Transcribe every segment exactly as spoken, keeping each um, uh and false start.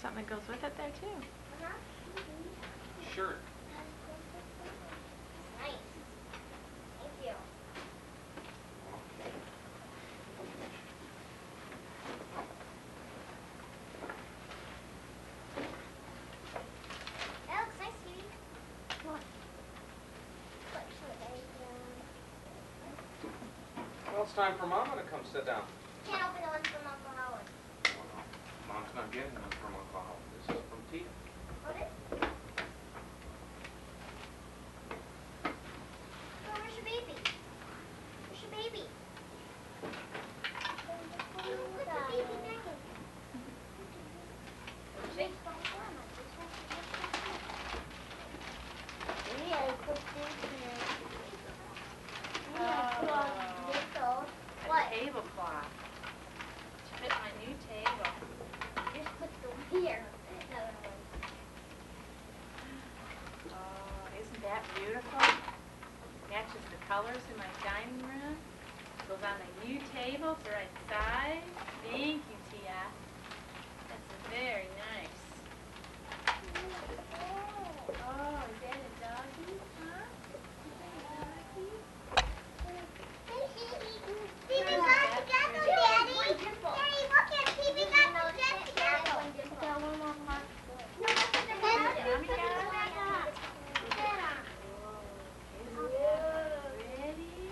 something that goes with it there too. Sure. Nice. Thank you. That looks nice, sweetie. What? Well, it's time for Mama to come sit down. Can't open the one from Uncle Howard. Oh, no. Mom's not getting one from Uncle Howard. This is from Tia. What is? Oh, where's your baby? Where's your baby? Put the baby back in. Yeah, put this here. Yeah, put on this. What? Tablecloth. To fit my new table. Just put the here. Oh, isn't that beautiful? Matches the colors in my dining room. Goes on my new table. It's the right size. Thank you, Tia. That's very nice. Oh, is that a doggy? Huh? Is that a doggy? Stevie got together, Daddy. Daddy, look at Stevie got together. Got one more part. No, the head. Mommy got it? Oh, isn't that pretty?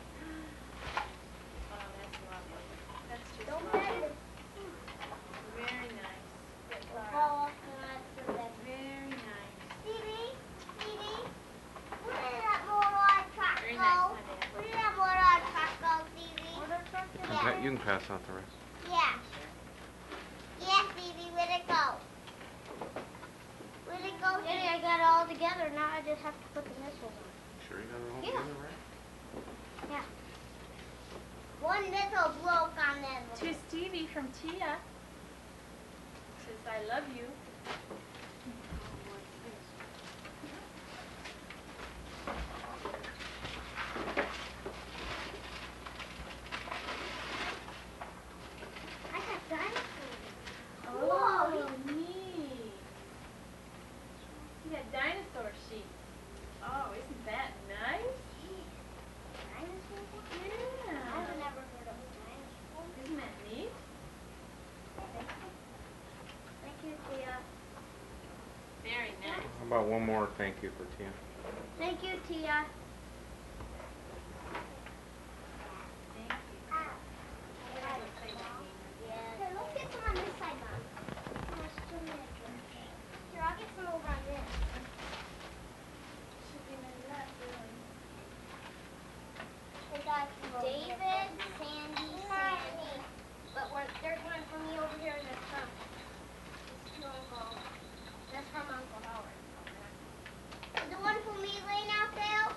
Oh, that's lovely. That's just lovely. Very nice. Oh, Very nice. Stevie, Stevie, where did that motor truck Very go? nice, honey. Where did that motor truck go, Stevie? Motor truck? Okay, you can pass out the rest. Yeah. Yeah, Stevie, where'd it go? Where'd it go? Daddy, I got it all together. Now I just have to put the missiles on. Sure you got it all Yeah. together, right? Yeah. One missile broke on them. To Stevie from Tia. Says, I love you. I got dinosaurs. Oh, Whoa. neat. You got dinosaur sheets. Oh, isn't that nice? Dinosaurs? Yeah. I've never heard of dinosaurs. Isn't that neat? Thank you, Tia. Very nice. How about one more thank you for Tia? Thank you, Tia. Thank you. Here, let's get some on this side, Mom. Here, I'll get some over on this. We got David, Sandy, Sandy. But one, there's one for me over here that's from, it's to Uncle. That's from Uncle Howard. Is the one for me laying out there?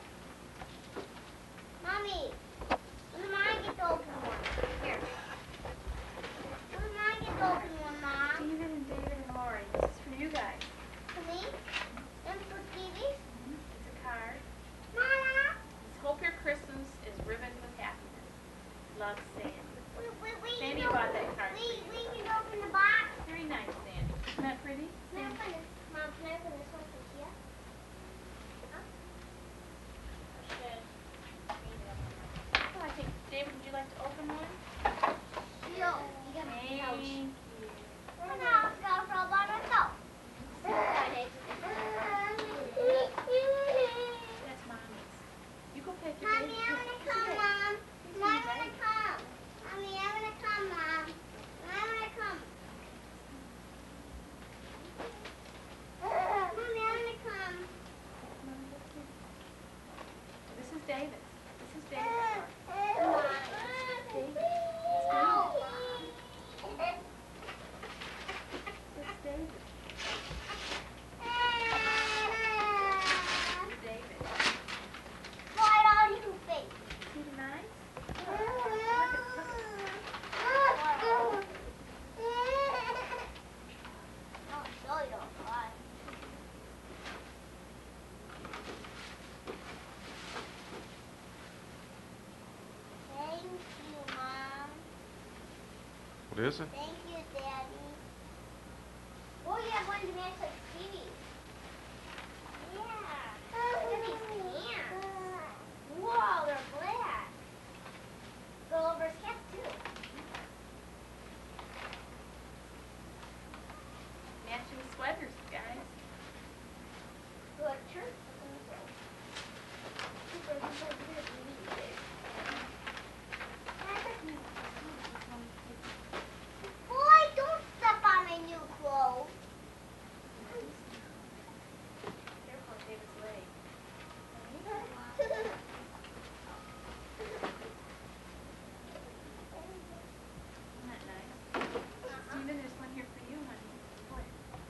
Mommy, when am I get the open one? Here. When am I get the open one, Mom? Steven and David and Laurie. This is for you guys. For me? And for Stevie? It's a card. Mama? Let's hope your Christmas is ribboned with happiness. Love, Sandy. Wait, wait, wait. Sandy you bought open- that card for Wait, you. wait, you open the box. Very nice, Sandy. Isn't that pretty? Can I open this? Mom, can I open this one for Tia? Huh? Oh, I think, David, would you like to open one? No, you got my Thank couch. you. And now I've got a roll by myself. That's Mommy's. You go pick it. Mommy, I'm gonna come, Mom. Mom, I'm gonna come. Mommy, I'm gonna come, Mom. I'm gonna come. Mommy, I'm gonna come. This is David's. This is David's card. David. This is David. David. Why are you fake? See the nice? I'll show you why. Thank you, Mom. What is it? Thank you, Daddy. Oh, you have one to match like Stevie's. Yeah. Look at these pants. Whoa, they're black. Gulliver's cap too. Matching sweaters, guys. Good shirt. Boy, don't step on my new clothes. Careful of David's leg. Isn't that nice? Steven, there's one here for you, honey. What?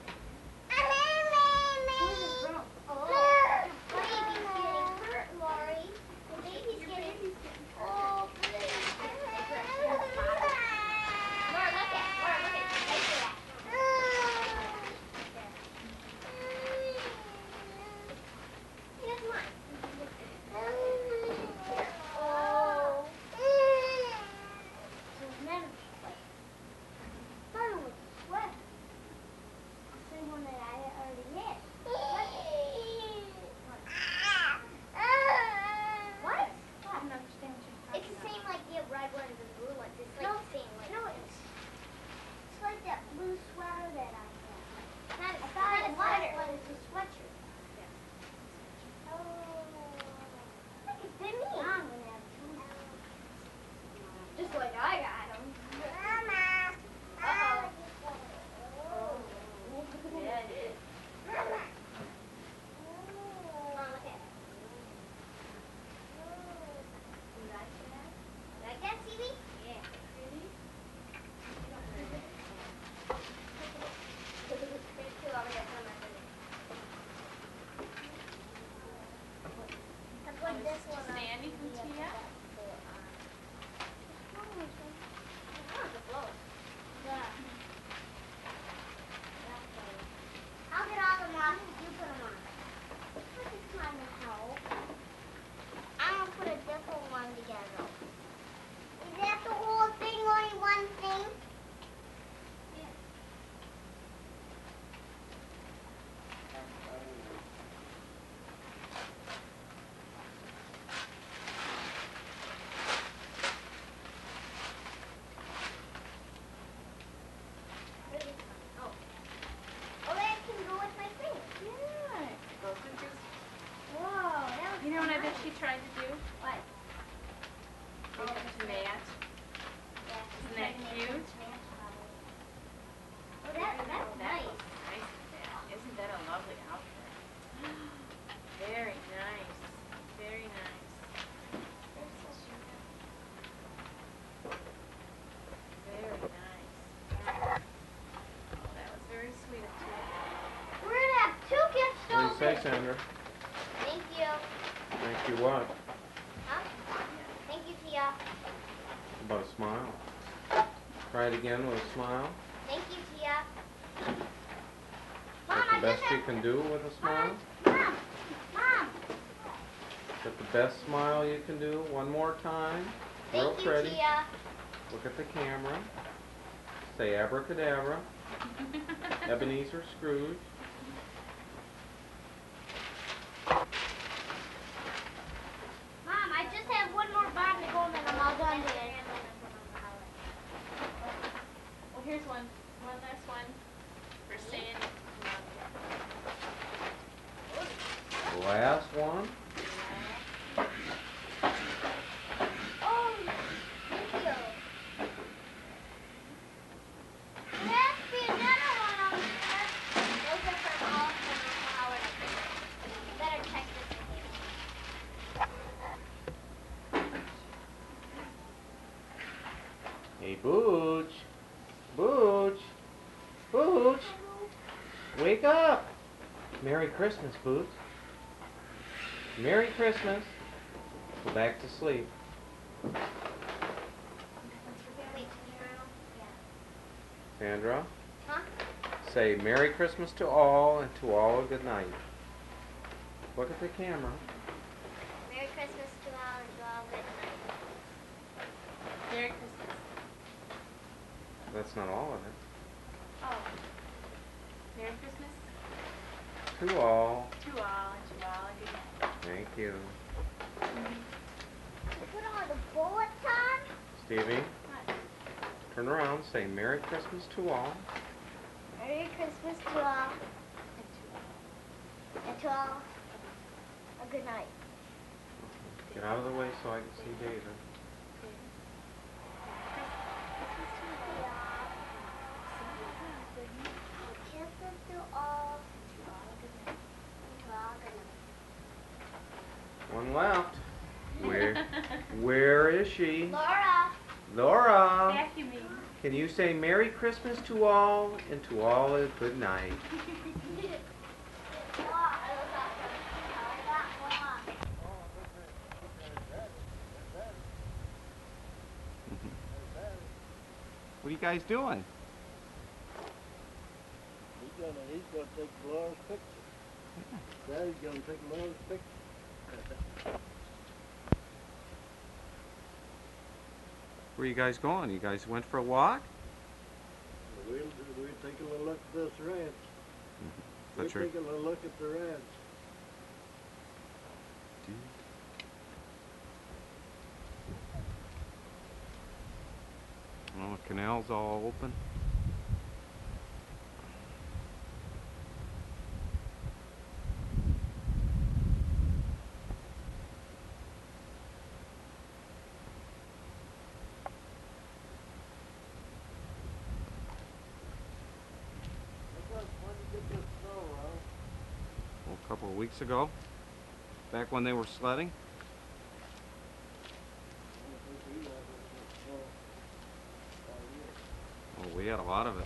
Oh, baby's getting hurt, Laurie. The baby's getting. Oh, please. Laura, look at. Laura, look at. Take that. Here's mine. Oh. There's none of it. None with sweat. The same one that I already did. What? I don't understand what you're It's talking the same like the red ones and blue ones. It's like No, the same. Like, No, it's, it's like that blue sweater that I have. not, I it's thought not a it was, sweater. but it's a sweatshirt. Oh. Look, it fit me. Now I'm going to have two. Just like I got them. Mama. Uh-oh. about. Yeah, it is. Mama. Mom, look at it. You like that? You like that, Stevie? Yeah. Really? Here's two over there. Come on, come on. I put this one on. Sandy from Tia. Oh, the blower. Yeah. I'll get all them off. You put them on. This is kind of help. I'm going to put a different one together. Is that the whole thing, only one thing? Oh. Oh, that can go with my thing. Yeah. Goes with your- Whoa, that was You know what I bet she tried to do? What? Oh, to match. Isn't that cute? Oh, that, that's That nice. looks nice with that. Isn't that a lovely outfit? Very nice. Very nice. Very nice. Oh, that was very sweet of you. We're going to have two gifts What do you say, open. Sandra? Thank you. Thank you what? Huh? Thank you, Tia. About a smile. Try it again with a smile. Thank you, Tia. Is Mom, that I the best just you have... can do with a smile? Mom, Mom. Is that the best smile you can do? One more time. Real Thank you, pretty. Tia. Look at the camera. Say abracadabra. Ebenezer Scrooge. Mom, I just have one more bomb to go and then I'm all done with it. Well, here's one. One last one for Sandy. Last one. Oh, thank you. There has to be another one over there. Those are from all from Howard and Grandma. Better check this again. Hey, Booch. Booch. Booch. Wake up. Merry Christmas, Booch. Merry Christmas. Go back to sleep. Wait, tomorrow? Yeah. Sandra, Huh? say Merry Christmas to all and to all a good night. Look at the camera. Merry Christmas to all and to all good night. Merry Christmas. That's not all of it. Oh. Merry Christmas To all. to all and to all a good night. Thank you. Put all the bullets on. Stevie, What? turn around. Say Merry Christmas to all. Merry Christmas to all. And to all, a good night. Get out of the way so I can see David. Kisses to all. To all, good night. One left. Where, where is she? Laura. Laura. Vacuuming. Can you say Merry Christmas to all and to all a good night? What are you guys doing? He's gonna, he's gonna take Laura's picture. Daddy's gonna take Laura's picture. Where are you guys going? You guys went for a walk? We'll, we'll take a little look at this ranch. We'll That's your... take a little look at the ranch. Oh, the canal's all open. When you get this snow, Ron? Well, a couple of weeks ago, back when they were sledding. Oh, we had a lot of it.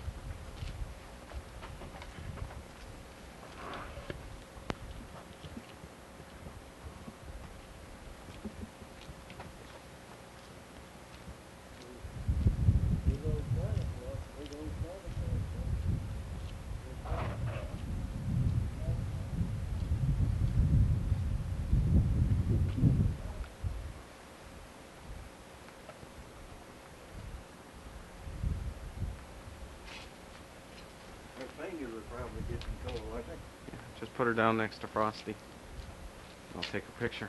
Her fingers are probably getting cold, aren't they? Just put her down next to Frosty. I'll take a picture.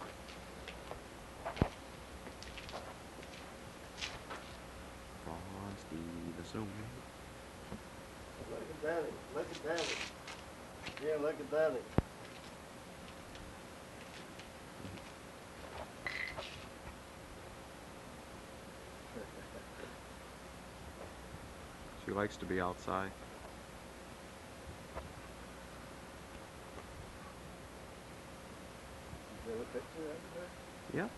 Frosty the Snowman. Look at Daddy, look at Daddy. Yeah, look at Daddy. She likes to be outside. Is there a picture of her? Yep.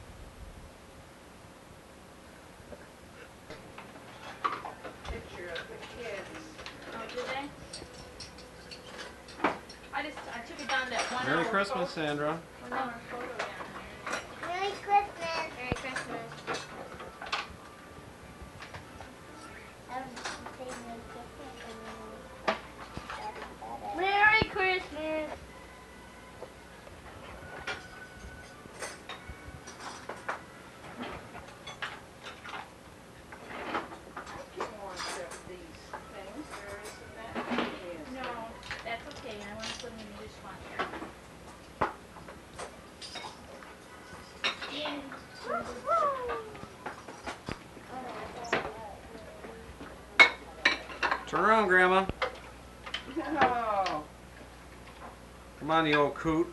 Picture of the kids. Oh, did they? I just, I took it down that one Merry hour Christmas, photo, Sandra. one hour photo down there. Merry Christmas. Merry Christmas. Merry Christmas. You want to accept these things, or isn't that? Yes. No, that's okay. I want to put them in the dishwasher. Turn around, Grandma. Oh, Come on, you old coot.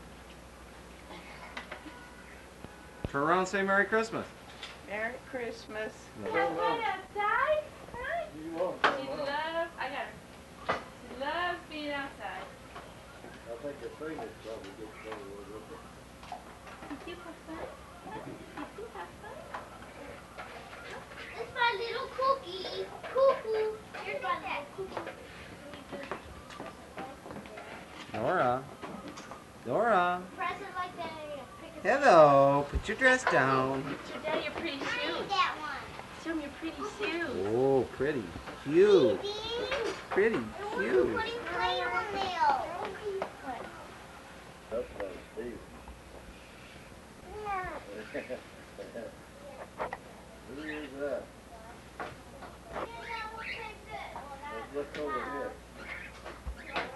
Turn around and say Merry Christmas. Merry Christmas. Have fun outside, huh? You won't, She come on. loves, I got her. She loves being outside. I think her fingers probably get cold a little bit. Did you have fun? Huh? Did you have fun? It's my little cookie. Cuckoo. Here's my little cuckoo. Nora. Nora. Press it like that. Pick a Hello. Put your dress down. Show Daddy your pretty I need shoes. that one. Show him your pretty shoes. Oh, pretty. Cute. Baby. Pretty. And we're Cute. putting clay on nails. That's like Steve. Yeah. Who is that? Let's look over here.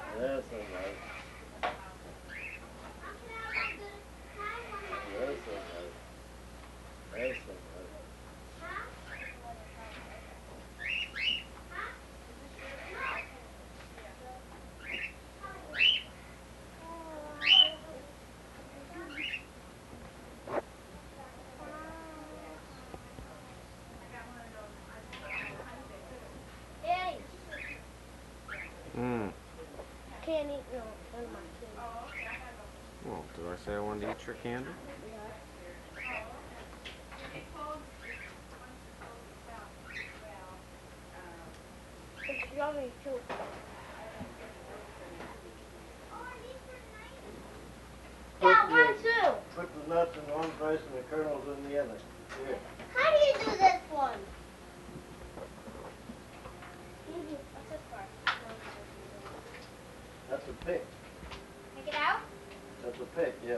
say I wanted to eat your candy? It's yummy too. Put Got the, one too. put the nuts in one place and the kernels in the other. Here. How do you do this one? What's this for? That's a pick. Take it out? That's a pick, yeah.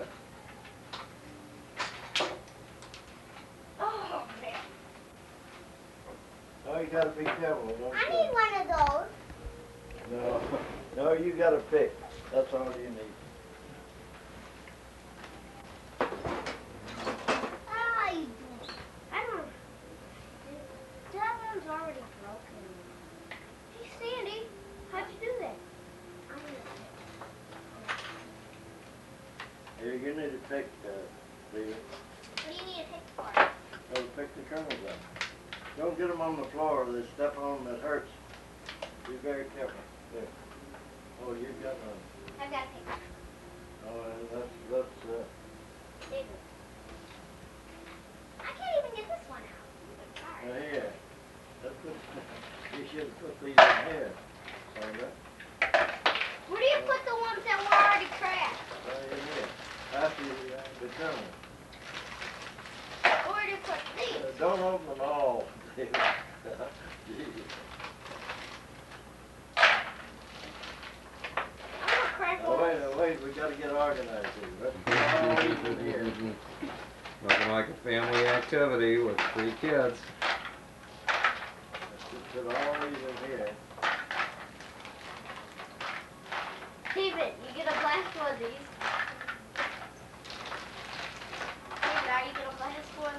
Oh man. Oh, you gotta be careful. Don't I you? need one of those. No, no, you gotta pick. That's all you need. Ah, you do. I don't. That one's already broken. Hey, Sandy, how'd you do that? I Here, you need to pick, uh, David. What do you need to pick for? Oh, pick the kernels up. Don't get them on the floor. They step on them, it hurts. Be very careful. There. Oh, you've got one. I've got to pick. Oh, and that's, that's, uh, David. I can't even get this one out. I'm sorry. uh, here. That's good. You should put these in here. Sandra. Where do you put the ones that were already cracked? Right in here. After you, uh, the kernel. Where do you put these? Uh, don't open them all, David. Gee. I'm gonna crack Oh, one. wait, uh, wait, we gotta get organized here. Let's all these in here. Looking like a family activity with three kids. Let's just put all these in here. David, you get a blast one of these. David, are you gonna blast one?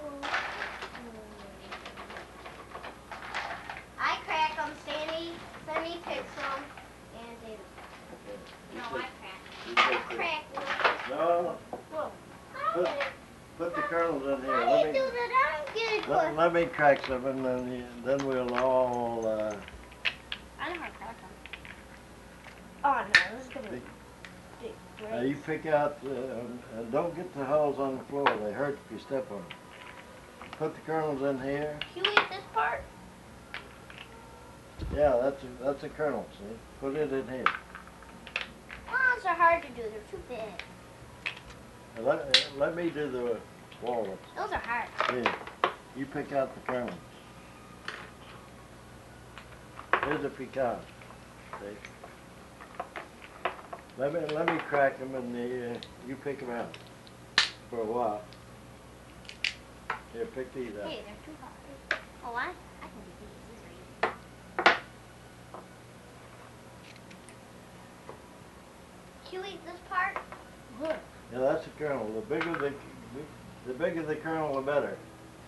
I crack them, Sandy. Sandy picks them, and David. You No, put- I crack. you I put the- crack one. No, Whoa. Put- Put the kernels in here. How do Let you me, do that? I don't get it. let, let me crack some and then, you- then we'll all, uh, I know how to crack them. Oh no, this is gonna be big. uh, you pick out, uh, uh, don't get the holes on the floor. They hurt if you step on them. Put the kernels in here. You eat this part? Yeah, that's a, that's a kernel, see? Put it in here. Oh, those are hard to do. They're too big. Uh, Let, uh, let me do the walnuts. Those are hard. Here, you pick out the kernels. Here's a pecan. See? Let me, let me crack them and the, uh, you pick them out for a while. Here, pick these out. Hey, they're too hard. Oh, I, I can do these. These are easy. Can you eat this part? Good. Yeah, that's a kernel. The bigger the, the bigger the kernel, the better.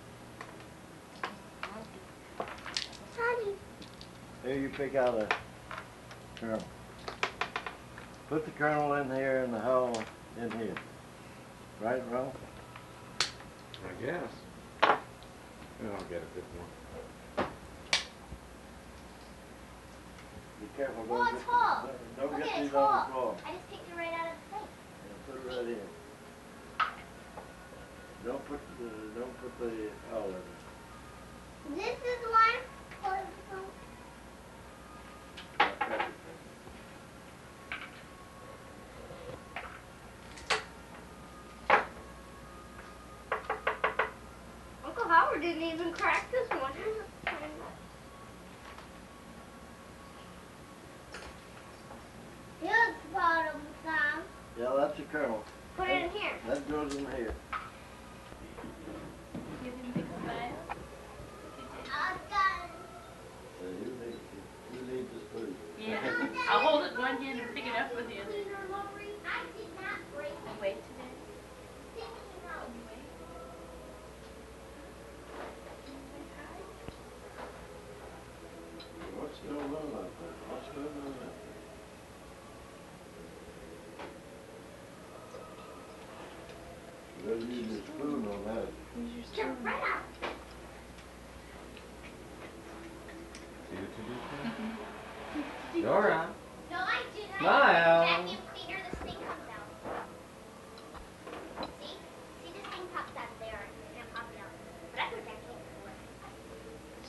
Sonny. Here, you pick out a kernel. Put the kernel in here and the hull in here. Right, Ron? I guess. I'll get a good one. Be careful. Oh, don't it's get- full. Don't, don't Look get at it, these it's on the full. floor. I just picked it right out of the thing. Yeah, put it right in. Don't put the, don't put the hull in it. This is one. for- Not perfect. Uncle Howard didn't even crack this one. Here's the bottom, Sam. Yeah, that's a kernel. Put it in here. That goes in here. You didn't pick a smile? I've got So you need, you need the spoon. Yeah. I'll hold it in one hand and pick it up with the other. I did not break You wait today. sticking out. You wait. What's going on out there? What's going on out there? You gotta use your spoon on that. Use your Jump spoon. right out. See what you did there? Dora. No, I didn't. Smile. Vacuum cleaner, this thing comes out.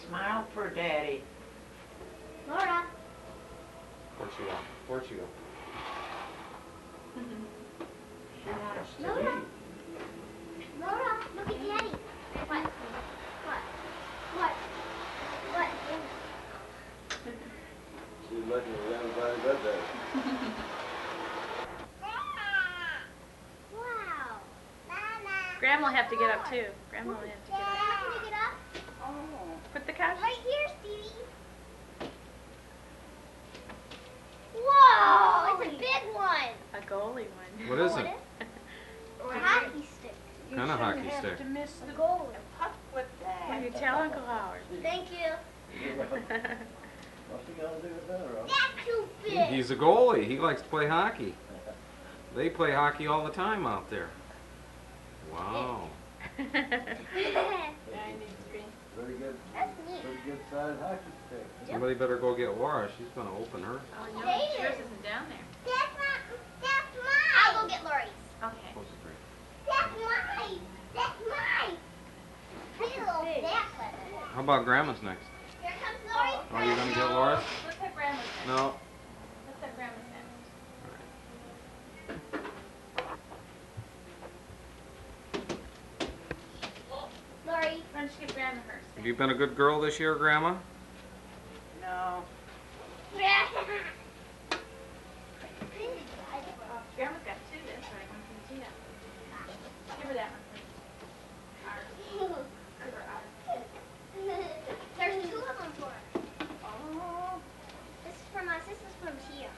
Smile for Daddy. Laura. Where'd she go? Where'd she go? She wants to Laura. eat. Laura, look at Daddy. What? What? What? What? She's looking at everybody but that. Wow. Mama. Grandma will have to get up too. Grandma will have to get up. How can you get up? Oh. Put the couch. Right here, Stevie. Whoa! It's a big one. A goalie one. What is Oh, it? A hockey stick. You Kinda shouldn't hockey have stick. to miss A the goalie. puck with that. Will you tell Uncle Howard? Thank you. What's he gonna do with that, Rob? That's too He- big. He's a goalie. He likes to play hockey. They play hockey all the time out there. Wow. ninety-three. Pretty good, That's neat. pretty good sized hockey stick. Somebody better go get Laura. She's gonna open her. Oh no, David. yours isn't down there. That's not. That's mine. I'll go get Laurie's. Okay. Close the drink. That's mine. That's mine. Feel that clever. How about Grandma's next? Here comes Laurie. Are you gonna get Laura's? Let's have Grandma's next. No. Let's have Grandma's next. Laurie. Why don't you give Grandma hers? Have you been a good girl this year, Grandma? No. Grandma's got two. That's right. One from Tia. Give her that one. Ours. Give her ours. There's two of them for her. Oh. This is from us. This is from Tia.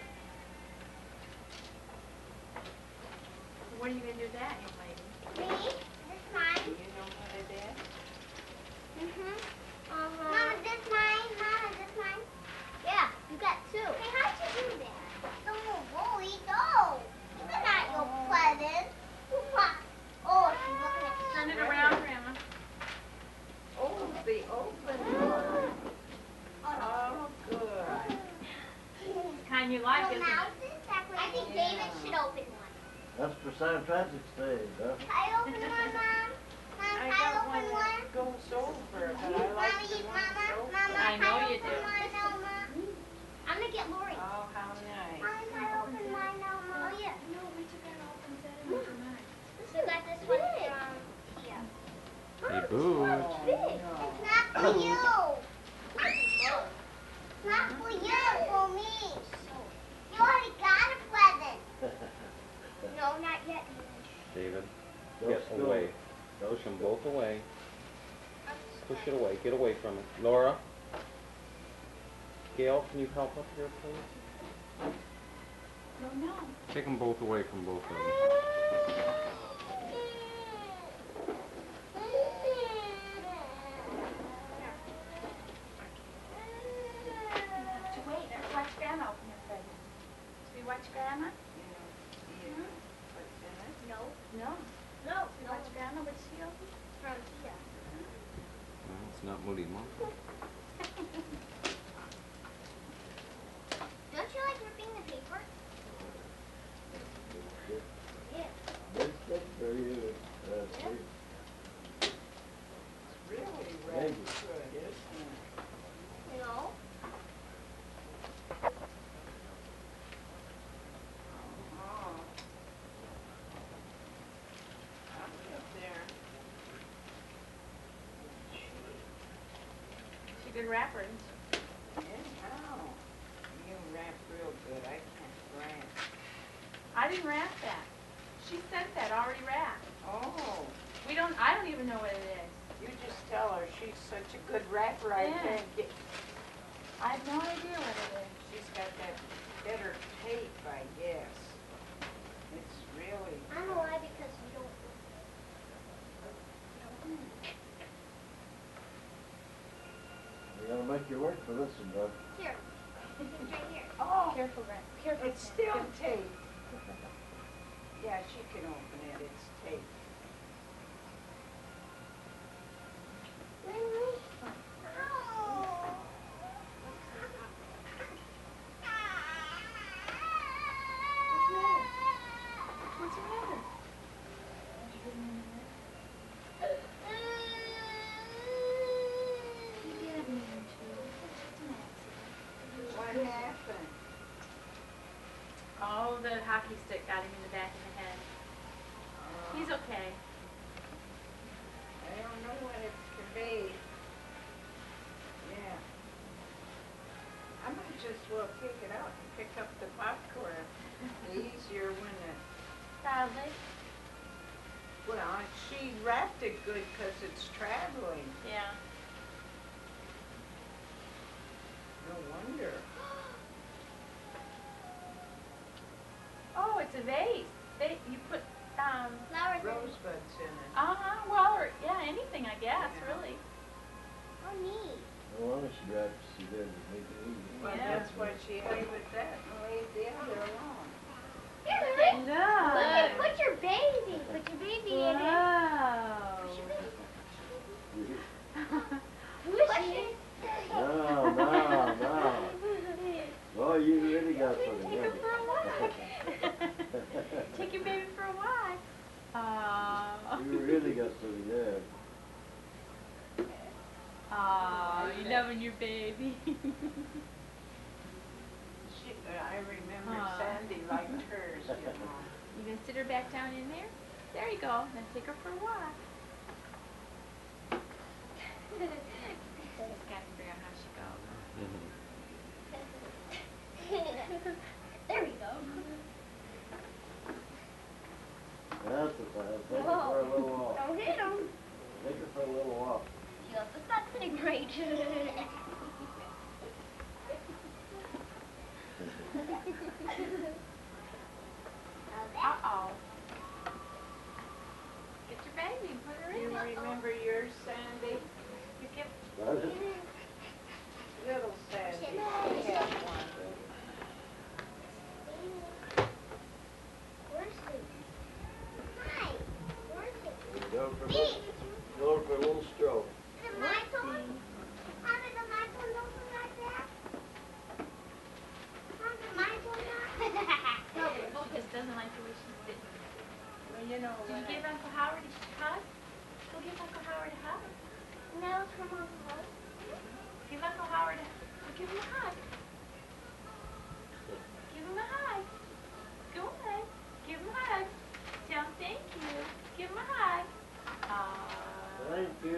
What are you gonna do with that, young lady? Me? This is mine. You know what it is? Mhm. Uh-huh. Mama, this mine. Mama, this mine. Yeah, you got two. Hey, how'd you do that? Don't bully, go. This is not your present. Oh, she's looking at Turn it around, Grandma. Oh, the open one. Oh, good. Kind you like, So isn't now it? this I think David should open one. That's for Saint Patrick's Day, huh? Can I open one, Mom? Mom, I can I got open one one? that goes over, but I Mama, like the you, one Mama, that's over. Mama, I can know I you open do. mine now, Mom? I'm gonna get Laurie. Oh, how nice. Mom, can I open mine now, Mom? Oh, yeah. No, we took out all from that and for mine. So got this one from Tia. Hey, Boo. Oh, Big. no. It's not for you. It's not for you, for me. You already got a present. No, not yet. David, Go get school. away. Push them both away. Push it away. Get away from it. Laura? Gail, can you help up here, please? No, no. Take them both away from both of them. To wait. Watch Grandma open her present. Should we watch Grandma? You know, yeah. What's in it? No. No. No. Should we watch Grandma? What's she open? From Tia. No, it's not Moody Monkey. Don't you like ripping the paper? Yeah. Big stick for you, uh, Steve. It's really red Thank you. good, isn't it? No. Oh. I'll be up there. She's a good rapper, isn't she? Anyhow, you rap real good. I can't rap. I didn't rap that. She sent that already wrapped. Oh, We don't, I don't even know what it is. you just tell her she's such a good rapper. I Yeah. can't get. I have no idea what it is. She's got that better tape, I guess. It's really. I know why, because you don't. We're gonna make you work for this one, bud. Here. It's right here. Oh, Careful, Grandma. Careful. it's still tape. Yeah, she can open it. It's tape. What's the matter? You the hockey stick got him in the back of the head. Uh, He's okay. I don't know what it could be. Yeah. I might just well pick it up and pick up the popcorn. Easier when it, Probably. well, she wrapped it good because it's traveling. Yeah. No wonder. Oh, it's a vase. They, you put, um, Flowers in it. Rosebuds in it. uh-huh, well, or, yeah, anything, I guess, Yeah. really. Oh, neat. No wonder she wrapped, she did, to make it easy. Well, Yeah. that's why she had with that and laid the other alone. Here, Laurie. No. Look at, put your baby. Put your baby in it. Wow. Push your baby. Push Push it. No, no, no. Oh, you really got Take something, him haven't for a walk. you? Take your baby for a walk. Aw. You really got something there. Aw, you loving your baby. She, uh, I remember Aw. Sandy liked hers, you know. You gonna sit her back down in there? There you go. Then take her for a walk. Just gotta figure out how she goes. There we go. That's the plan. Take her Whoa. for a little walk. Don't hit him. Take her for a little walk. She goes, it's not sitting right. Uh-oh. Get your baby and put her You in. remember yours, Sandy? You give Does it? Little Sandy. Shit. She had one. Where's the... Hi. Where's the... Go for a Me. little, go for a little stroke. Is it my phone? How did the my phone open like that? How did my phone not? No, Lucas doesn't like the way she's sitting. Well, you know, Did when you give I, Uncle Howard a hug? Go give Uncle Howard a hug. No, it's from Uncle Howard. Give Uncle Howard a go give him a hug. Give him a hug. Go ahead. Give him a hug. Tell him thank you. Give him a hug. Aww. Thank you.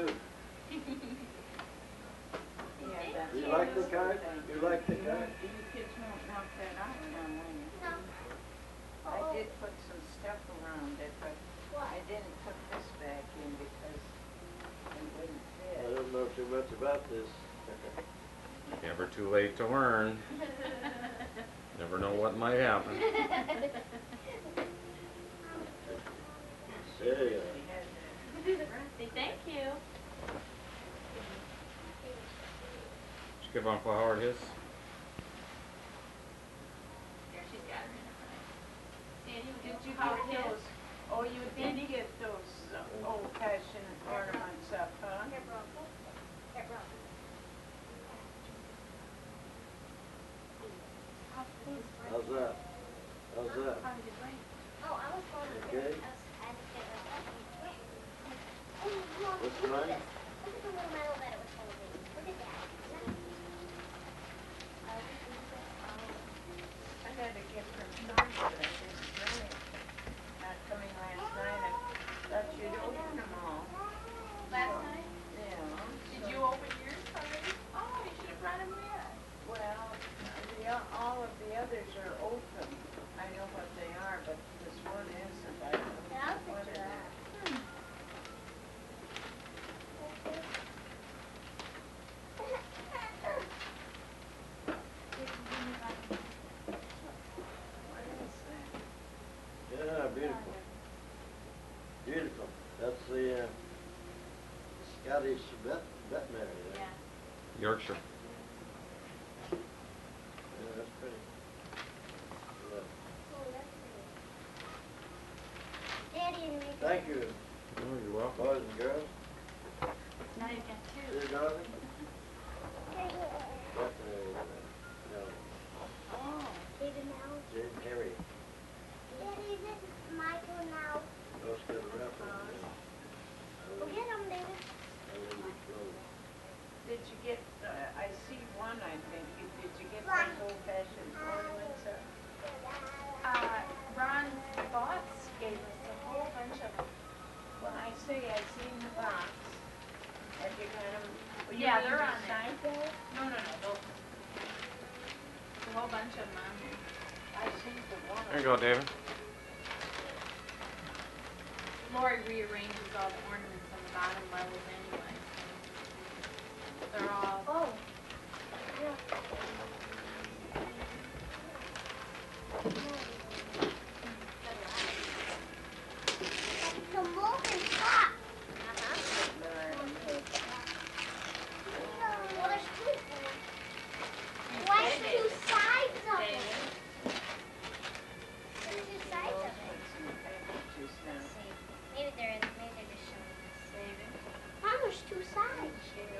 yeah, Thank that's. You like the card? You like the card? You kids won't knock that out now, will you? No. I did put some stuff around it, but What? I didn't put this back in because it wouldn't I fit. don't know too much about this. Never too late to learn. Never know what might happen. There you go. We had that. Say thank you. Just give Uncle Howard his. There, she's got her in her front. Sandy, Did you Howard get his? those? Oh, you did get those uh, old-fashioned ornaments up, huh? Here, bro. Here, bro. How's that? How's that? How did it break? Oh, I was going to... Okay. I was, I had to get rid of that. What's Look at mine? this. Look at the little medal that it was holding. Look at that. I had a gift from George, but I didn't bring it. Not coming last night. I thought you'd open them all. Last night? Yeah. Did so- you open yours already? Oh, you should have brought them with. Well, the, o- all of the others are open. I know what they are, but this one isn't. I don't Yeah, know I'll what picture it that. is. What is that? Yeah, beautiful. Beautiful. That's the uh, Scottish vet veterinary there. Yeah. Yorkshire. Yeah, that's pretty. Yeah. Oh, that's pretty. Daddy and me. Thank you, Oh, you're welcome. boys and girls. Now you've got two. Dear darling. Hey, Veterinary. No, Oh, David now. Jim Harry. Daddy, is it my turn now? Let's get a reference. Go get him, David. did you get, uh, I see one, I think. You- Did you get those old-fashioned ornaments up? Uh, Ron's boss gave us a whole bunch of them. When I say I seen the box, have you got them? Well, you Yeah, mean they're the on there. signed those? No, no, no, those. There's a whole bunch of them on there. I seen the one. There you go, David. Laurie rearranges all the ornaments on the bottom levels anyway. So they're all. Oh. It's a molten top. Well, there's two. Why is there two sides of it? There's two sides of it. Maybe they're maybe they're just showing us. Mom, there's two sides.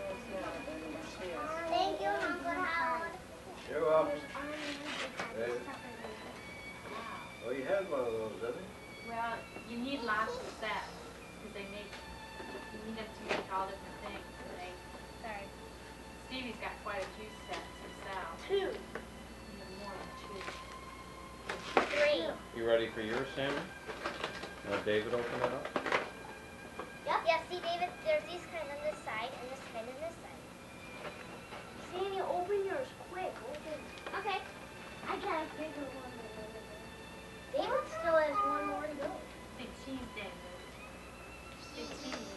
Thank you, Uncle Howard. You're welcome. David. Well, you had one of those, didn't you? Well, you need lots of sets because they make. You need them to make all different things. So they. Sorry. Stevie's got quite a few sets himself. Two. Even more than two. Three. You ready for yours, Sammy? Let David open it up. Yep. Yeah, see, David, there's these kind on this side and this kind on this side. Sandy, open yours quick. Open. Okay. I got a bigger one than over there. David still has one more to go. Big cheese, David. Big cheese.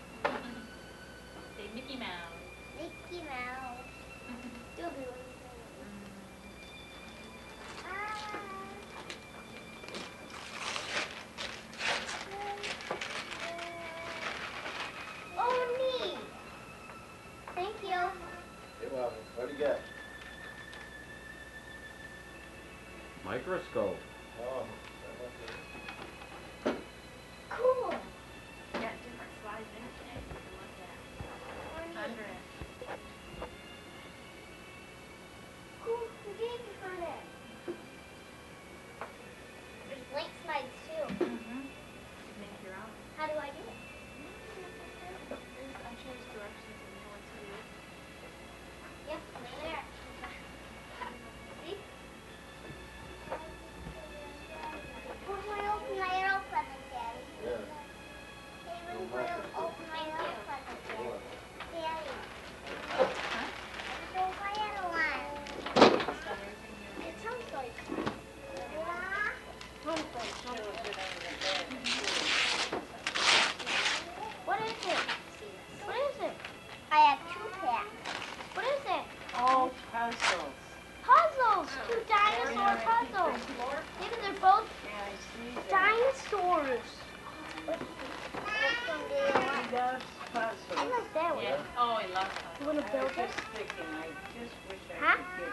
Say Mickey Mouse. Mickey Mouse. Still be one. Oh, neat. Thank you. You're welcome. What do you got? Microscope. Oh. Cool. You got different slides in it today you can look at. Under it. Cool. Who gave you for that? There's blank slides too. Mm-hmm. Make your own. How do I do it? There's, I'm sure there's directions in there what to do. Yep, right there. See? Where's my open my arrow present, Daddy? Yeah. Hey, when you put a- open my arrow present, Daddy. Daddy. Huh? Don't buy it one. So there's in your. It sounds like. Yeah. What is it? What is it? I have two packs. What is it? Oh, puzzles. Puzzles! Two dinosaur puzzles. Maybe they're both Yeah, I see that. dinosaurs. Which one do you He want? loves I puzzles. like that one. Yeah. Oh, he loves that. You want to I build was it? just thinking, I just wish I Huh? could